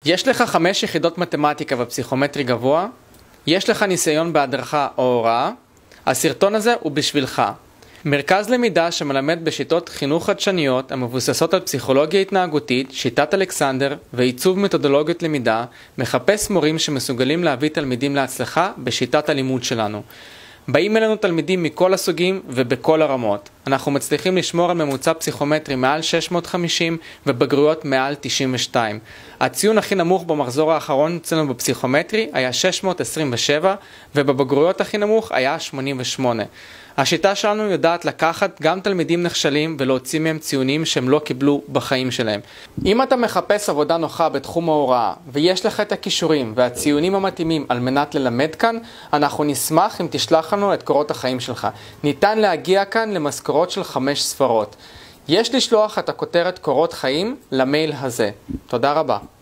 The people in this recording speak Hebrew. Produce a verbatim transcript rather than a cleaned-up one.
יש לך חמש יחידות מתמטיקה ופסיכומטרי גבוה? יש לך ניסיון בהדרכה או הוראה? הסרטון הזה הוא בשבילך. מרכז למידה שמלמד בשיטות חינוך חדשניות המבוססות על פסיכולוגיה התנהגותית, שיטת אלכסנדר ועיצוב מתודולוגיות למידה, מחפש מורים שמסוגלים להביא תלמידים להצלחה בשיטת הלימוד שלנו. באים אלינו תלמידים מכל הסוגים ובכל הרמות. אנחנו מצליחים לשמור על ממוצע פסיכומטרי מעל שש מאות וחמישים ובגרויות מעל תשעים ושתיים. הציון הכי נמוך במחזור האחרון אצלנו בפסיכומטרי היה שש מאות עשרים ושבע ובבגרויות הכי נמוך היה שמונים ושמונה. השיטה שלנו יודעת לקחת גם תלמידים נכשלים ולהוציא מהם ציונים שהם לא קיבלו בחיים שלהם. אם אתה מחפש עבודה נוחה בתחום ההוראה ויש לך את הכישורים והציונים המתאימים על מנת ללמד כאן, אנחנו נשמח אם תשלח לנו את קורות החיים שלך. ניתן להגיע כאן למשכורות של חמש ספרות. יש לשלוח את הכותרת קורות חיים למייל הזה. תודה רבה.